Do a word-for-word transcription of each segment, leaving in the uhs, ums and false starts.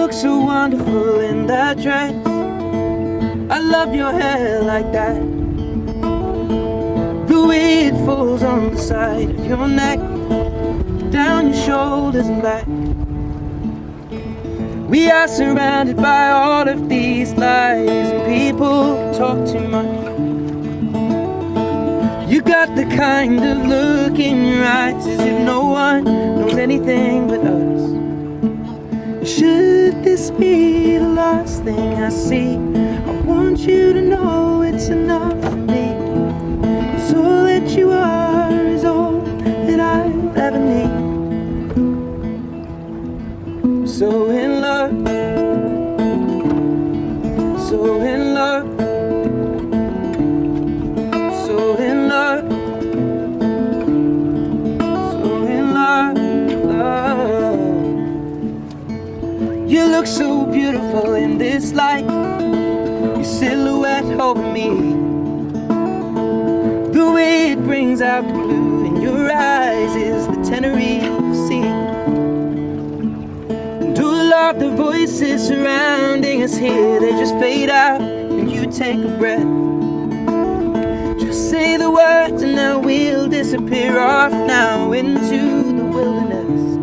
look so wonderful in that dress. I love your hair like that, the way it falls on the side of your neck, down your shoulders and back. We are surrounded by all of these lies, and people talk too much. You got the kind of look in your eyes as if no one knows anything but us. Should this be the last thing I see, I want you to know it's enough for me. So all that you are is all that I'll ever need. I'm so in love, so in love, so in love, so in love, love. You look so beautiful in this light, your silhouette over me, the way it brings out the blue in your eyes is the Tenerife Sea. And all of the voices surrounding us here, they just fade out and you take a breath. Just say the words and now we'll disappear off now into the wilderness.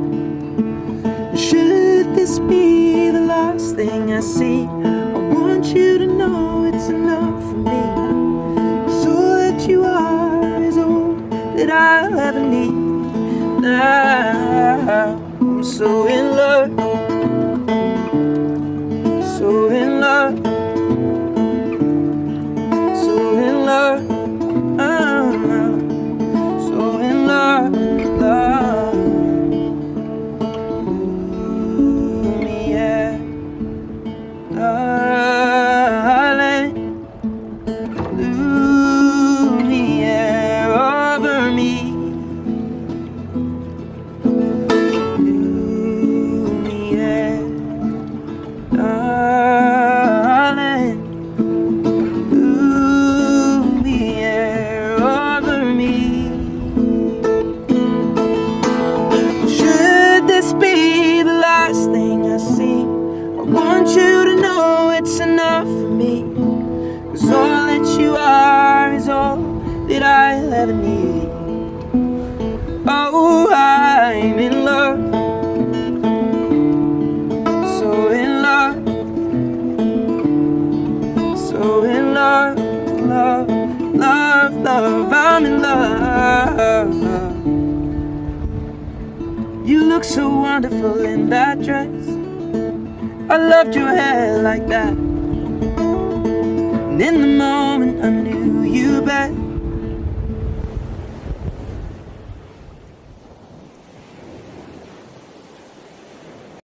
Should this be the last thing I see, I want you to know it's enough for me. So that you are is all that I'll ever need. Now I'm so in love, so in love, so in love, uh, so in love, love. Ooh, yeah, darling, ooh, yeah, over me. Darling, ooh, the air over me. Should this be the last thing I see, I want you to know it's enough for me. 'Cause all that you are is all that I'll ever need. Oh, I'm in love, so in love, so in love, love, love, love, I'm in love. You look so wonderful in that dress. I loved your hair like that, and in the moment I knew